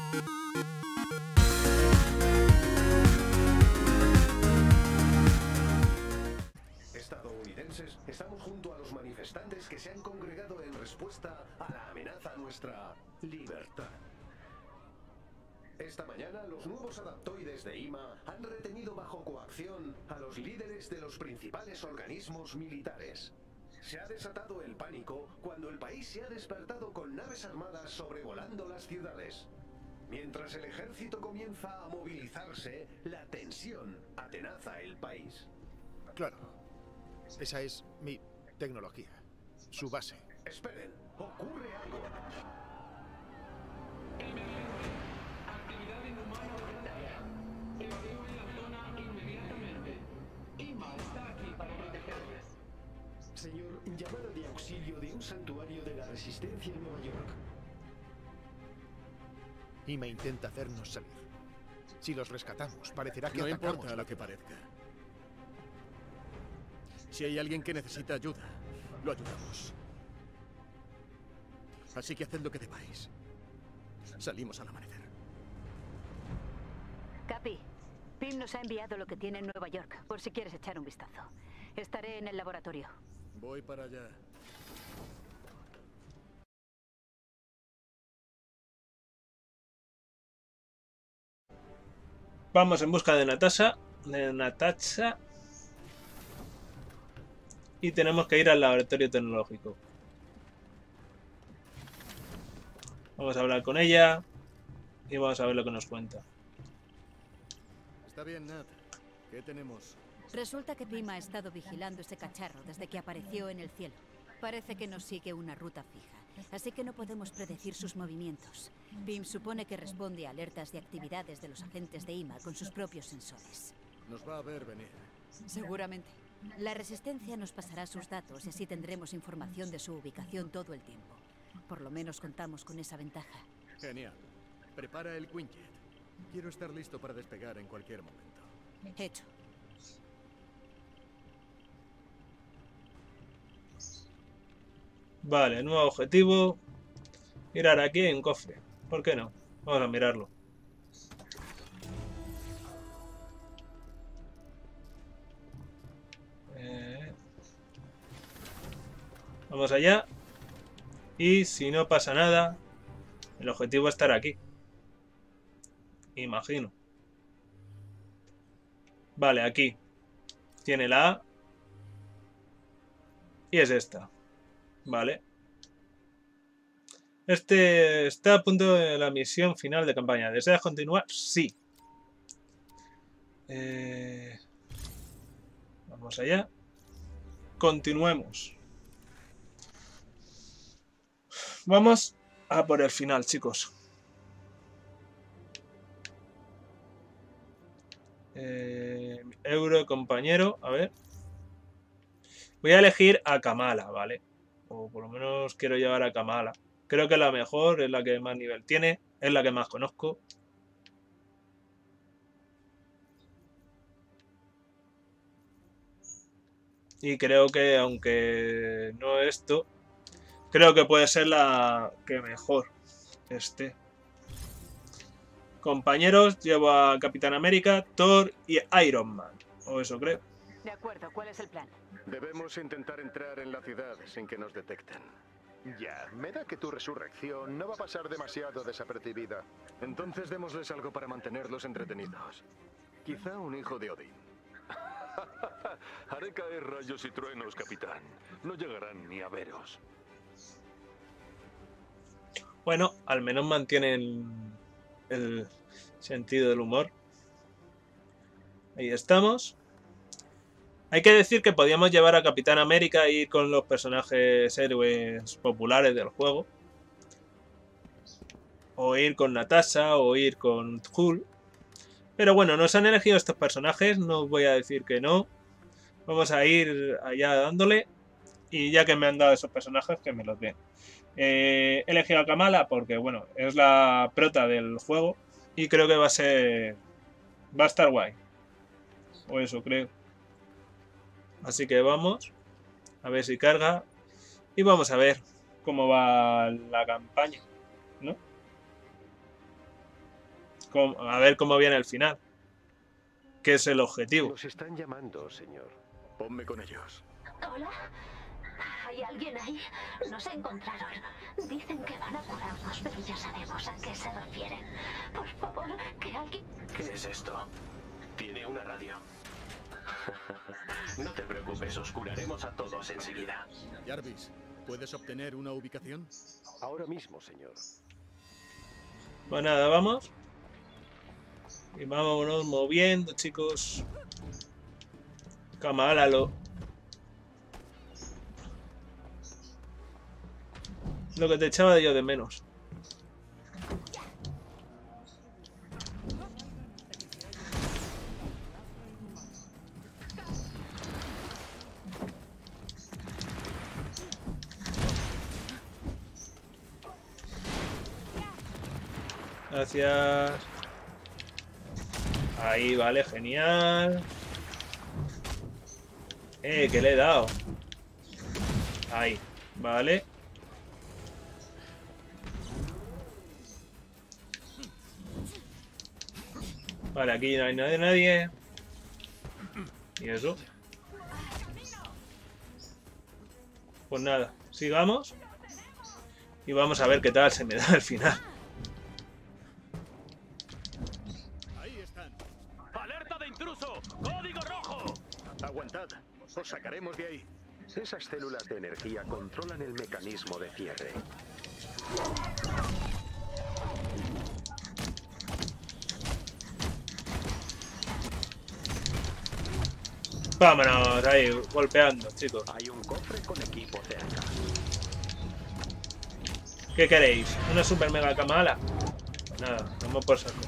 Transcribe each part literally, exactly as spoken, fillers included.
Estadounidenses, estamos junto a los manifestantes que se han congregado en respuesta a la amenaza a nuestra libertad. Esta mañana, los nuevos adaptoides de I M A han retenido bajo coacción a los líderes de los principales organismos militares. Se ha desatado el pánico cuando el país se ha despertado con naves armadas sobrevolando las ciudades. Mientras el ejército comienza a movilizarse, la tensión atenaza el país. Claro. Esa es mi tecnología. Su base. Esperen, ocurre algo. Actividad inhumana voluntaria. Evacúen la zona inmediatamente. I M A está aquí para protegerles. Señor, llamada de auxilio de un santuario de la resistencia en Nueva York. I M A intenta hacernos salir. Si los rescatamos, parecerá que no atacamos. importa lo que parezca. Si hay alguien que necesita ayuda, lo ayudamos. Así que haced lo que debáis. Salimos al amanecer. Capi, Pim nos ha enviado lo que tiene en Nueva York, por si quieres echar un vistazo. Estaré en el laboratorio. Voy para allá. Vamos en busca de Natasha. De Natasha. Y tenemos que ir al laboratorio tecnológico. Vamos a hablar con ella. Y vamos a ver lo que nos cuenta. Está bien, Nat. ¿Qué tenemos? Resulta que Pim ha estado vigilando ese cacharro desde que apareció en el cielo. Parece que nos sigue una ruta fija, así que no podemos predecir sus movimientos. Pim supone que responde a alertas de actividades de los agentes de I M A con sus propios sensores. Nos va a ver venir. Seguramente. La Resistencia nos pasará sus datos y así tendremos información de su ubicación todo el tiempo. Por lo menos contamos con esa ventaja. Genial. Prepara el Quinjet. Quiero estar listo para despegar en cualquier momento. Hecho. Vale, nuevo objetivo. Mirar aquí en cofre. ¿Por qué no? Vamos a mirarlo. Eh... Vamos allá. Y si no pasa nada, el objetivo es estar aquí. Imagino. Vale, aquí. Tiene la A. Y es esta. Vale. Este está a punto de la misión final de campaña. ¿Deseas continuar? Sí. Eh... Vamos allá. Continuemos. Vamos a por el final, chicos. Eh... Euro, compañero. A ver. Voy a elegir a Kamala, ¿vale? O por lo menos quiero llevar a Kamala. Creo que es la mejor, es la que más nivel tiene, es la que más conozco. Y creo que, aunque no esto, creo que puede ser la que mejor esté. Compañeros, llevo a Capitán América, Thor y Iron Man. O eso creo. De acuerdo, ¿cuál es el plan? Debemos intentar entrar en la ciudad sin que nos detecten. Ya, me da que tu resurrección no va a pasar demasiado desapercibida. Entonces démosles algo para mantenerlos entretenidos. Quizá un hijo de Odín. Haré caer rayos y truenos, capitán. No llegarán ni a veros. Bueno, al menos mantienen el sentido del humor. Ahí estamos. Hay que decir que podíamos llevar a Capitán América e ir con los personajes héroes populares del juego. O ir con Natasha, o ir con Hulk. Pero bueno, nos han elegido estos personajes, no os voy a decir que no. Vamos a ir allá dándole. Y ya que me han dado esos personajes, que me los den. Eh, he elegido a Kamala porque, bueno, es la prota del juego. Y creo que va a ser... va a estar guay. O eso creo. Así que vamos a ver si carga y vamos a ver cómo va la campaña, ¿no? cómo- a ver cómo viene el final. ¿Qué es el objetivo? Nos están llamando, señor. Ponme con ellos. Hola. ¿Hay alguien ahí? Nos encontraron. Dicen que van a curarnos, pero ya sabemos a qué se refieren. Por favor, que alguien... ¿Qué es esto? Tiene una radio. No te preocupes, os curaremos a todos enseguida. Jarvis, ¿puedes obtener una ubicación? Ahora mismo, señor. Pues nada, vamos. Y vámonos moviendo, chicos. Camálalo. Lo que te echaba yo de menos. Gracias. Ahí, vale, genial. Eh, que le he dado. Ahí, vale. Vale, aquí no hay nadie, nadie. ¿Y eso? Pues nada, sigamos. Y vamos a ver qué tal se me da al final. Ahí están. ¡Alerta de intruso! ¡Código rojo! Aguantad. Os sacaremos de ahí. Esas células de energía controlan el mecanismo de cierre. Vámonos, ahí, golpeando, chicos. Hay un cofre con equipo cerca. ¿Qué queréis? ¿Una super mega camala? Pues nada, vamos por saco.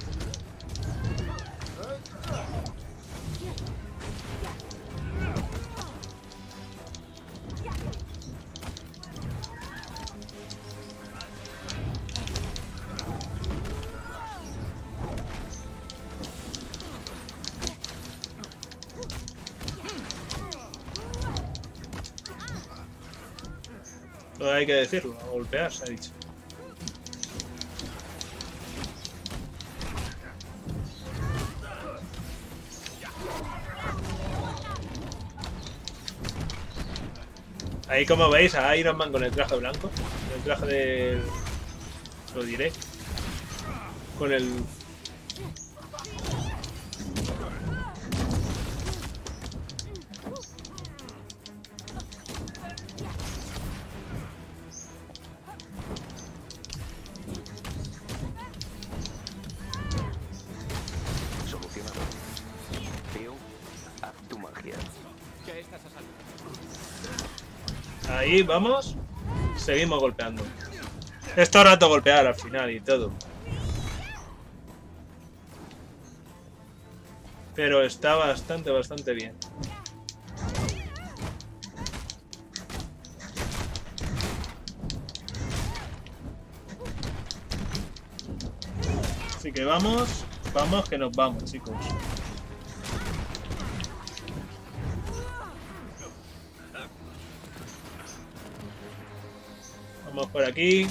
Todo hay que decirlo, a golpear se ha dicho. Ahí, como veis, a Iron Man con el traje blanco, con el traje de... lo diré. Con el... Solucionado. Theo, haz tu magia. ¿Qué estás haciendo? Ahí, vamos. Seguimos golpeando. Es todo el rato golpear al final y todo. Pero está bastante, bastante bien. Así que vamos, vamos que nos vamos, chicos. Vamos por aquí.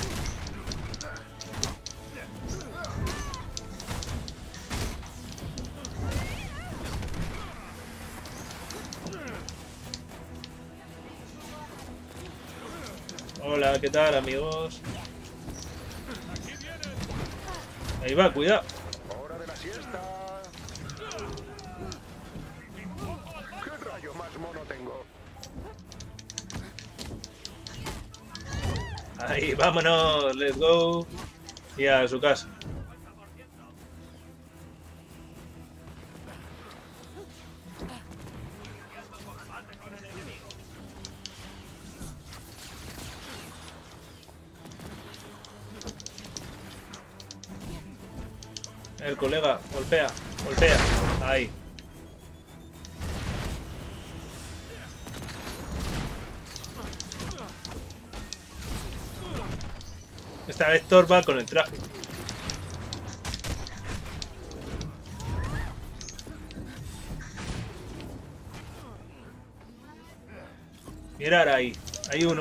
Hola, ¿qué tal, amigos? Ahí va, cuidado. ¡Hora de la siesta! ¿Qué rayo más mono tengo? Ahí, vámonos, let's go. Y a su casa. El colega, golpea, golpea. Ahí. Esta vez Thor va con el traje. Mirar ahí. Hay uno.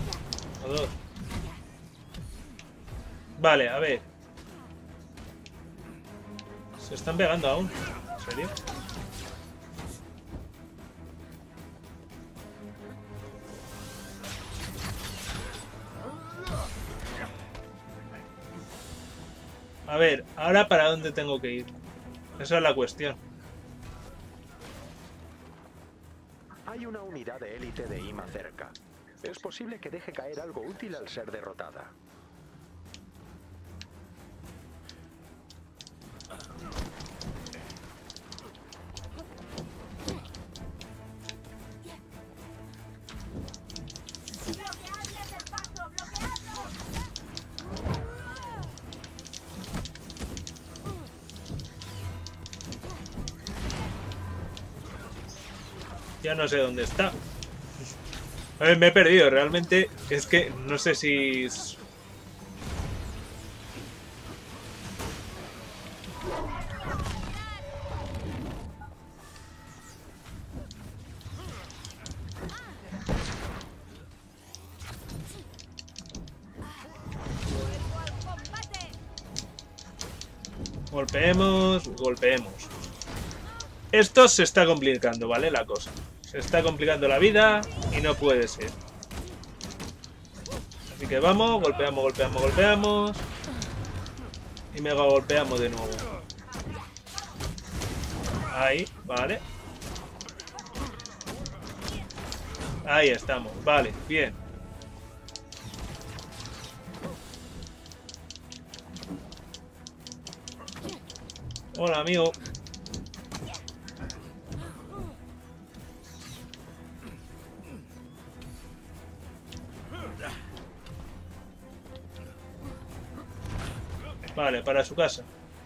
O dos. Vale, a ver. Se están pegando aún. ¿En serio? A ver, ¿ahora para dónde tengo que ir? Esa es la cuestión. Hay una unidad de élite de I M A cerca. Es posible que deje caer algo útil al ser derrotada. Ya no sé dónde está. A ver, me he perdido, realmente. Es que no sé si... Golpeemos, golpeemos. Esto se está complicando, ¿vale? La cosa. Se está complicando la vida y no puede ser. Así que vamos, golpeamos, golpeamos, golpeamos. Y mega golpeamos de nuevo. Ahí, vale. Ahí estamos, vale, bien. Hola, amigo. Vale, para su casa.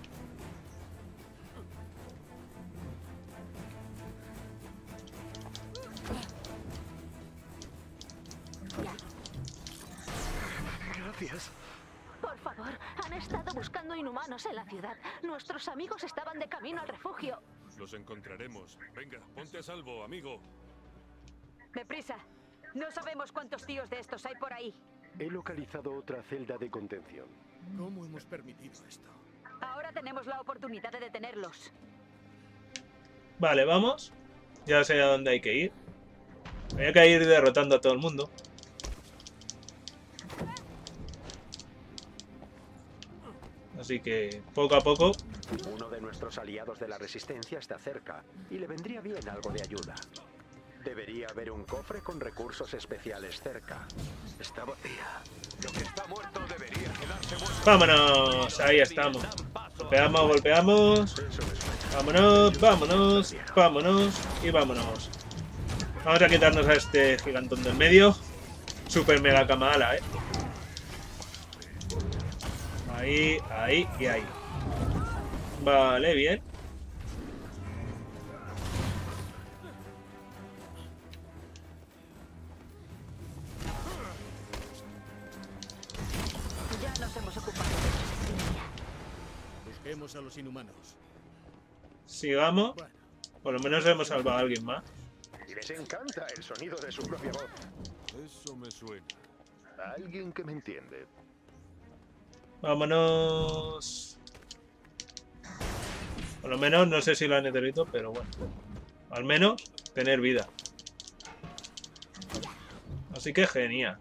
Gracias. Por favor, han estado buscando inhumanos en la ciudad. Nuestros amigos estaban de camino al refugio. Los encontraremos. Venga, ponte a salvo, amigo. Deprisa. No sabemos cuántos tíos de estos hay por ahí. He localizado otra celda de contención. ¿Cómo hemos permitido esto? Ahora tenemos la oportunidad de detenerlos. Vale, vamos. Ya sé a dónde hay que ir. Hay que ir derrotando a todo el mundo. Así que, poco a poco... Uno de nuestros aliados de la Resistencia está cerca y le vendría bien algo de ayuda. Debería haber un cofre con recursos especiales cerca. Está vacía. Lo que está muerto debería quedarse muerto. ¡Vámonos! Ahí estamos. Golpeamos, golpeamos. Vámonos, vámonos, vámonos y vámonos. Vamos a quitarnos a este gigantón del medio. Super mega camala, eh. Ahí, ahí y ahí. Vale, bien. Ya nos hemos ocupado de ellos. Busquemos a los inhumanos. Sigamos. Por lo menos hemos salvado a alguien más. Y les encanta el sonido de su propia voz. Eso me suena. Alguien que me entiende. Vámonos. Por lo menos, no sé si lo han necesitado, pero bueno. Al menos, tener vida. Así que genial.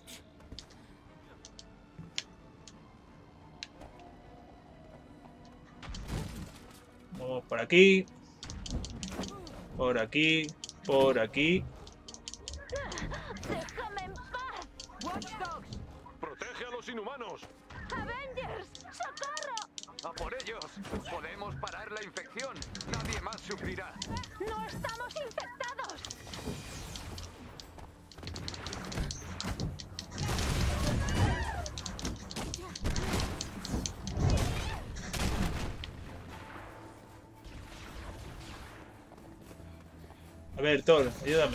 Vamos por aquí. Por aquí. Por aquí. ¡Déjame en paz! Watchdogs. ¡Protege a los inhumanos! ¡Avengers! ¡Socorro! ¡A por ellos! ¡Podemos parar la infección! ¡Nadie más sufrirá! ¡No estamos infectados! A ver, Thor, ayúdame.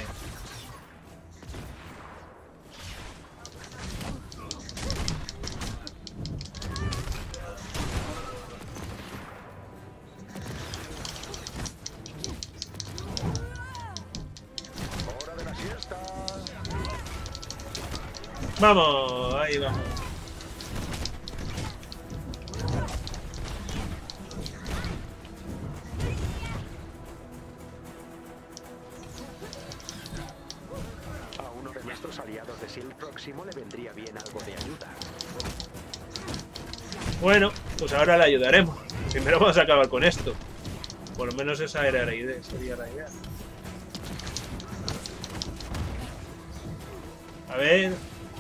Hora de la siesta. Vamos, ahí vamos. sé si el próximo le vendría bien algo de ayuda. Bueno, pues ahora le ayudaremos. Primero vamos a acabar con esto. Por lo menos esa era la idea, sería la idea. A ver...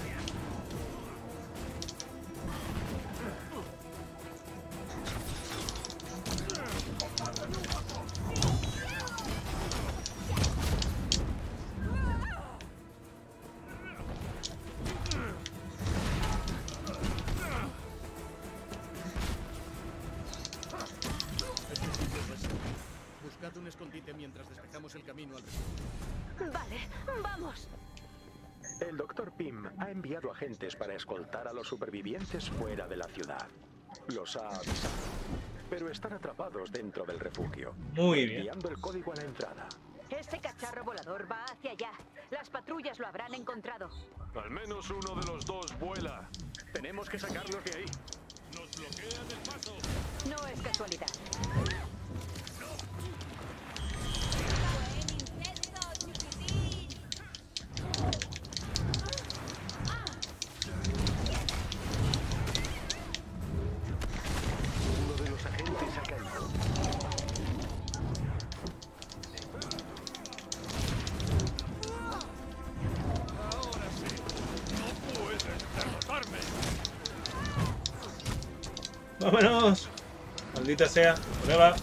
Buscad un escondite mientras despejamos el camino al refugio. Vale, vamos. El doctor Pym ha enviado agentes para escoltar a los supervivientes fuera de la ciudad. Los ha avisado, pero están atrapados dentro del refugio. Muy bien. Enviando el código a la entrada. Ese cacharro volador va hacia allá. Las patrullas lo habrán encontrado. Al menos uno de los dos vuela. Tenemos que sacarlos de ahí. Nos bloquean el paso. No es casualidad. Uno de los agentes ha caído. Ahora sí. No puedes derrotarme. ¡Vámonos! Maldita sea. Prueba.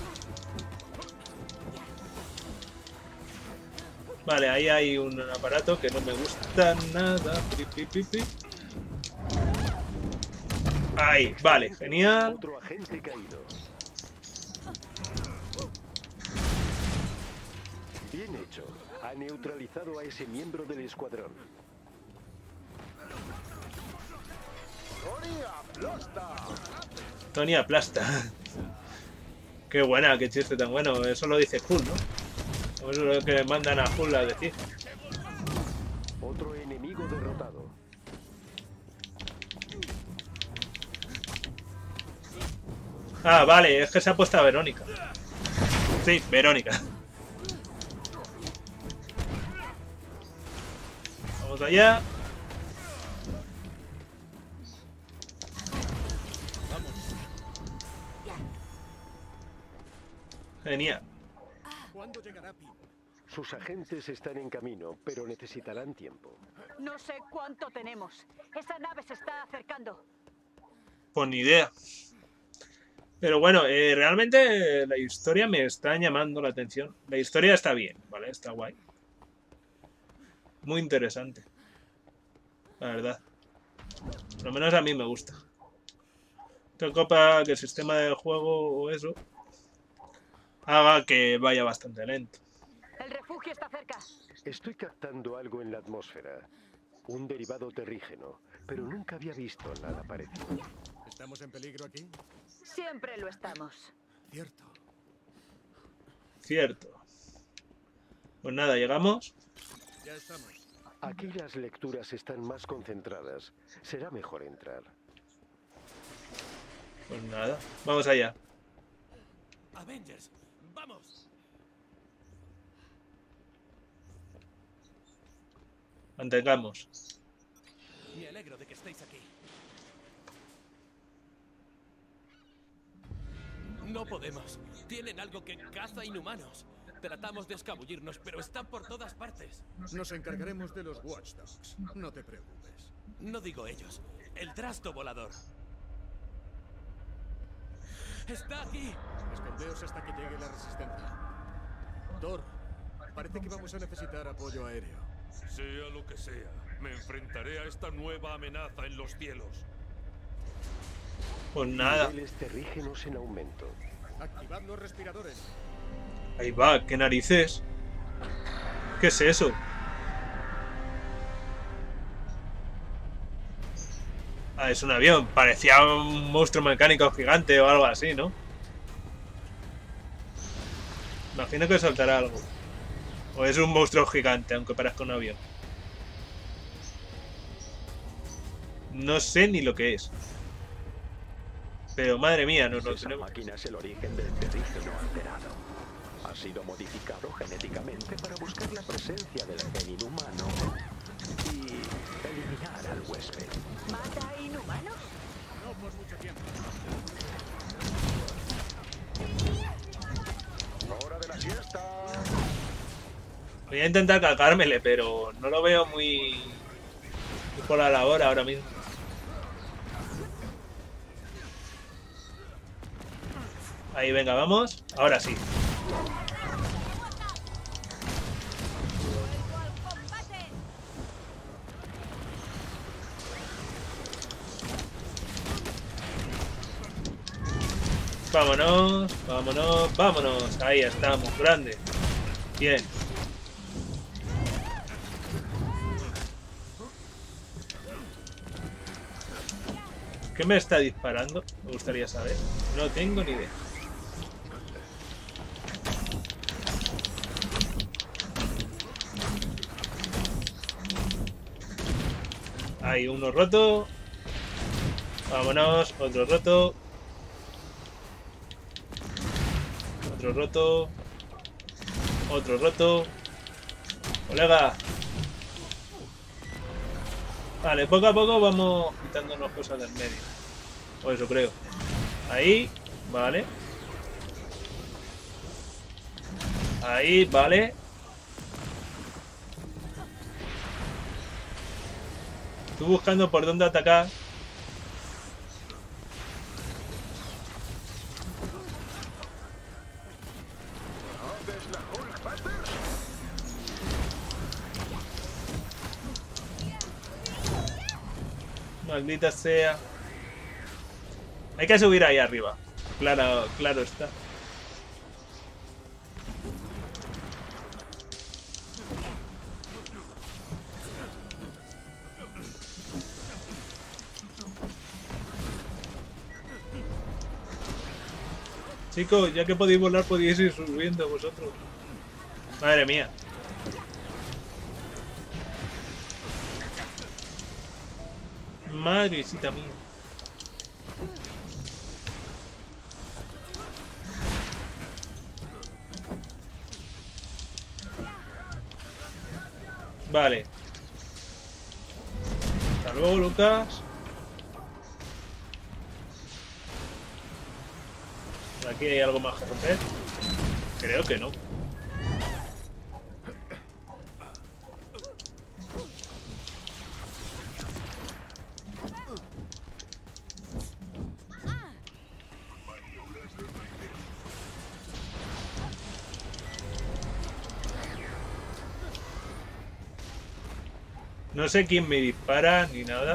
Vale, ahí hay un aparato que no me gusta nada. Pi, pi, pi, pi. Ahí, vale, genial. Otro agente caído. Bien hecho. Ha neutralizado a ese miembro del escuadrón. Tony aplasta. Qué buena, qué chiste tan bueno. Eso lo dice Hull, ¿no? Eso es lo que mandan a Hull a decir. Otro enemigo derrotado. Ah, vale, es que se ha puesto a Verónica. Sí, Verónica. Vamos allá. Genial. ¿Cuándo llegará Pym? Sus agentes están en camino, pero necesitarán tiempo. No sé cuánto tenemos. Esa nave se está acercando. Pues ni idea. Pero bueno, eh, realmente la historia me está llamando la atención. La historia está bien, ¿vale? Está guay. Muy interesante. La verdad. Por lo menos a mí me gusta. Esto copa que el sistema de juego o eso haga que vaya bastante lento. El refugio está cerca. Estoy captando algo en la atmósfera. Un derivado terrígeno, pero nunca había visto nada parecido. ¿Estamos en peligro aquí? Siempre lo estamos. Cierto. Cierto. Pues nada, llegamos. Ya estamos. Aquí las lecturas están más concentradas. Será mejor entrar. Pues nada, vamos allá. Avengers, vamos. Mantengamos. Me alegro de que estéis aquí. No podemos. Tienen algo que caza inhumanos. Tratamos de escabullirnos, pero están por todas partes. Nos encargaremos de los Watchdogs. No te preocupes. No digo ellos. El trasto volador. ¡Está aquí! Escondeos hasta que llegue la resistencia. Thor, parece que vamos a necesitar apoyo aéreo. Sea lo que sea, me enfrentaré a esta nueva amenaza en los cielos. Pues nada. Niveles terrígenos en aumento. Activad los respiradores. Ahí va, qué narices. ¿Qué es eso? Ah, es un avión. Parecía un monstruo mecánico gigante o algo así, ¿no? Imagino que saltará algo. O es un monstruo gigante, aunque parezca un avión. No sé ni lo que es. Pero madre mía, no lo Esa tenemos. máquina es el origen del terrígeno alterado. Ha sido modificado genéticamente para buscar la presencia del gen inhumano y eliminar al huésped. ¿Mata a inhumanos? No por mucho tiempo. ¡Hora de la siesta! Voy a intentar calcármele, pero no lo veo muy, muy por la labor ahora mismo. Ahí, venga, vamos. Ahora sí. Vámonos, vámonos, vámonos. Ahí estamos, grande. Bien. ¿Qué me está disparando? Me gustaría saber. No tengo ni idea. Hay uno roto. Vámonos, otro roto. Otro roto. Otro roto. Colega. Vale, poco a poco vamos quitándonos cosas del medio. O eso creo. Ahí, vale. Ahí, vale. Estoy buscando por dónde atacar. Maldita sea. Hay que subir ahí arriba. Claro, claro está. Chicos, ya que podéis volar, podéis ir subiendo vosotros. Madre mía. Madrecita mía. Vale. Hasta luego, Lucas. ¿Por aquí hay algo más que romper? Creo que no. No sé quién me dispara ni nada.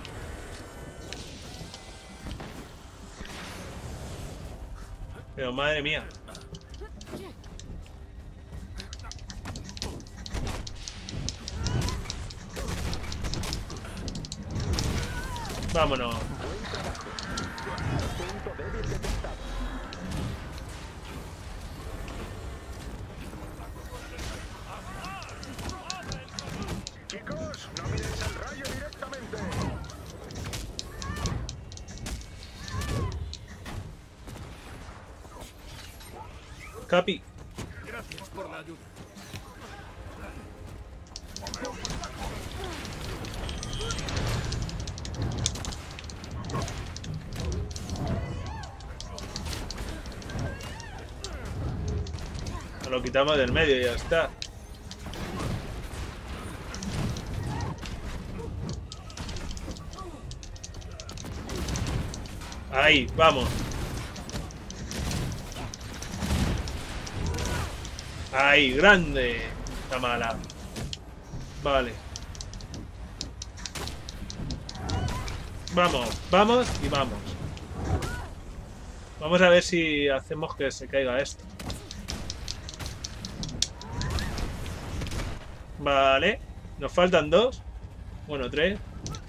Pero madre mía. Vámonos. Chicos, no miréis el rayo directamente. Capi. Gracias por la ayuda. Nos lo quitamos del medio y ya está. Ahí, vamos. Ahí, grande. Está mala. Vale. Vamos, vamos y vamos. Vamos a ver si hacemos que se caiga esto. Vale. Nos faltan dos. Bueno, tres.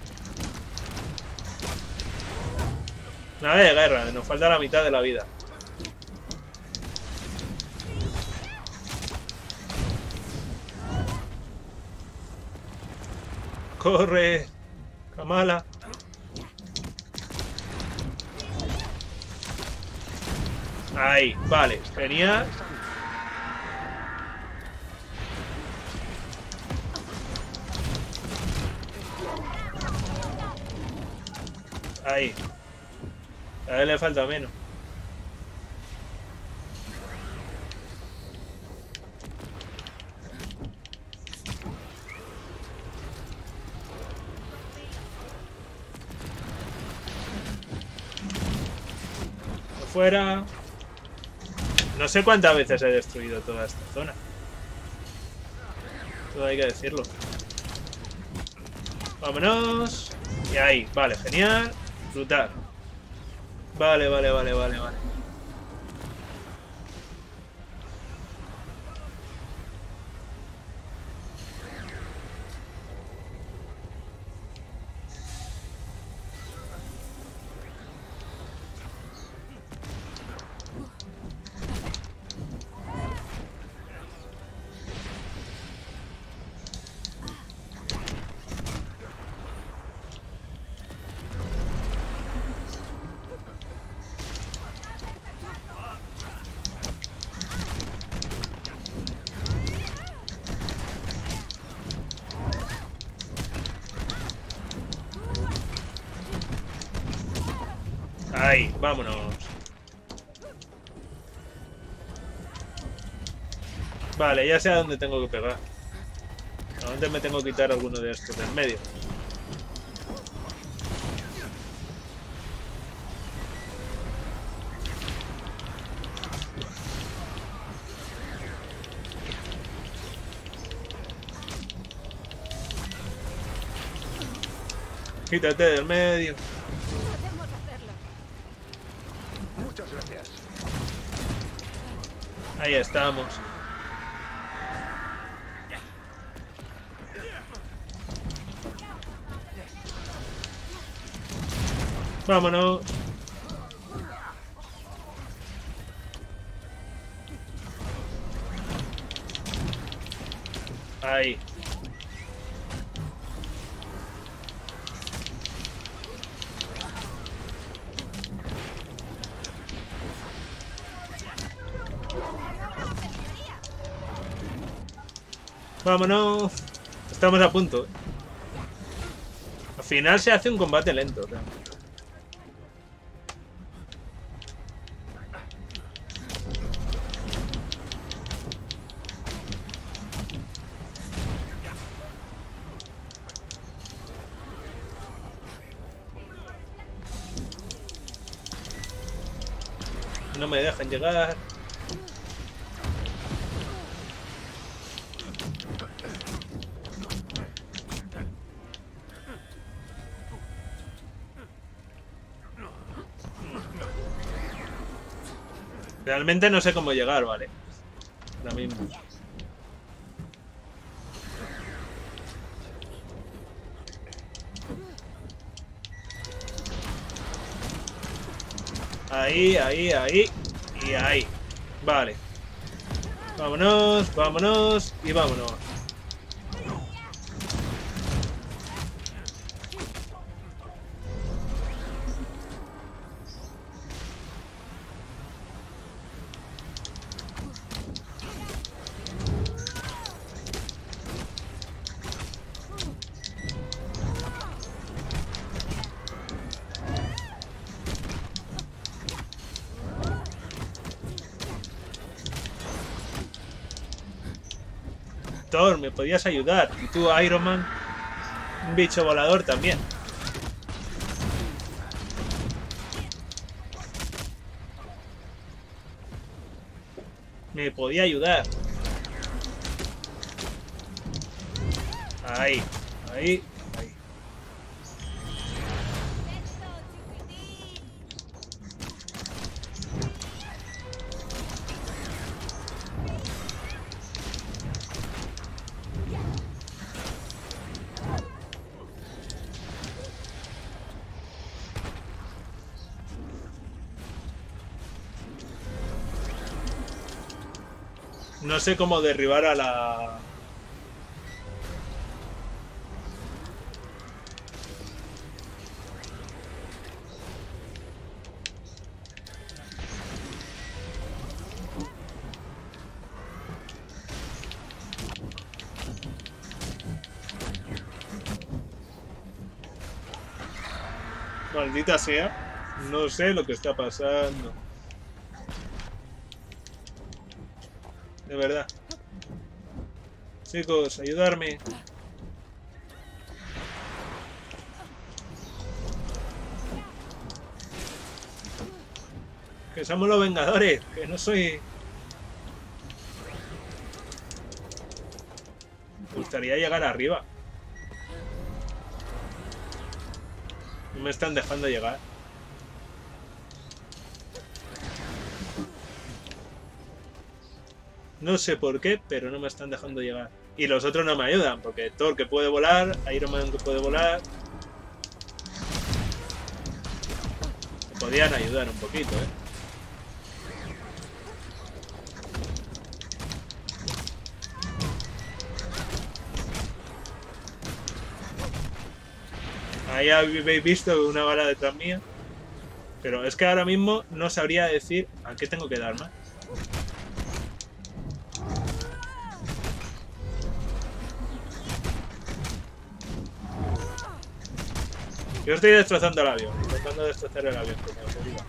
Nada de guerra, nos falta la mitad de la vida. Corre, Kamala. Ahí, vale, genial. Ahí. A él le falta menos. Fuera. No sé cuántas veces he destruido toda esta zona. Todo hay que decirlo. Vámonos. Y ahí, vale, genial. Brutal. Vale, vale, vale, vale, vale. Ahí, vámonos. Vale, ya sé a dónde tengo que pegar. A dónde me tengo que quitar alguno de estos del medio. Quítate del medio. Muchas gracias. Ahí estamos. Vámonos. Ahí. Vámonos. Estamos a punto. Al final se hace un combate lento, ¿verdad? No me dejan llegar. Realmente no sé cómo llegar, vale. Ahora mismo. Ahí, ahí, ahí. Y ahí. Vale. Vámonos, vámonos y vámonos. Thor, me podías ayudar. Y tú, Iron Man, un bicho volador también. Me podía ayudar. Ahí, ahí, ahí. No sé cómo derribar a la... Maldita sea. No sé lo que está pasando. De verdad. Chicos, ayudarme. Que somos los Vengadores, que no soy... Me gustaría llegar arriba. No me están dejando llegar. No sé por qué, pero no me están dejando llegar. Y los otros no me ayudan, porque Thor que puede volar, Iron Man que puede volar... Me podían ayudar un poquito, ¿eh? Ahí habéis visto una bala detrás mía. Pero es que ahora mismo no sabría decir a qué tengo que dar más. Yo estoy destrozando el avión, intentando destrozar el avión, como os digo.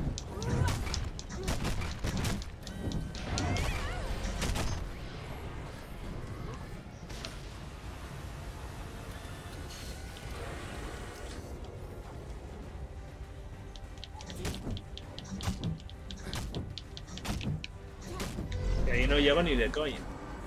Y ahí no llego ni de coña.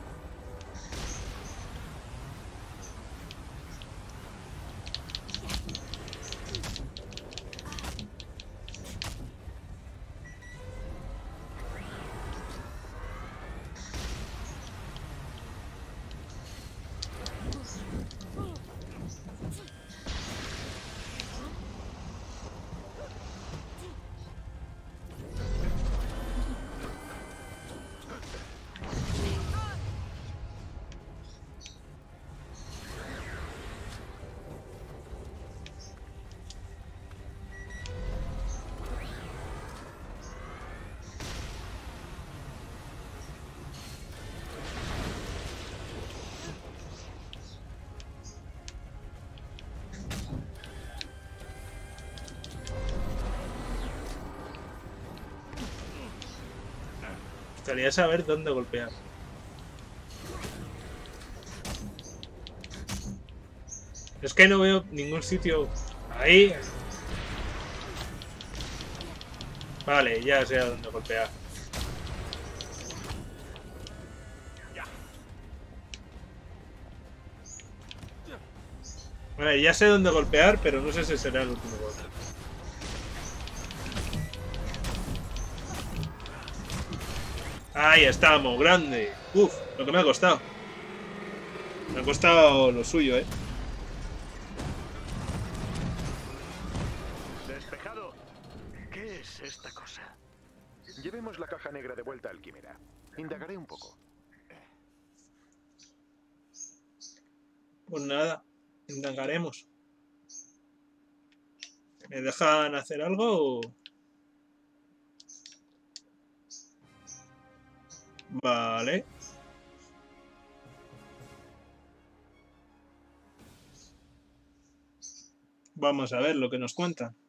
Me gustaría saber dónde golpear. Es que no veo ningún sitio ahí. Vale, ya sé a dónde golpear. Vale, ya sé dónde golpear, pero no sé si será el último golpe. Ahí estamos, grande. Uf, lo que me ha costado. Me ha costado lo suyo, eh. Despejado. ¿Qué es esta cosa? Llevemos la caja negra de vuelta al Quimera. Indagaré un poco. Pues nada, indagaremos. ¿Me dejan hacer algo o...? Vale. Vamos a ver lo que nos cuenta.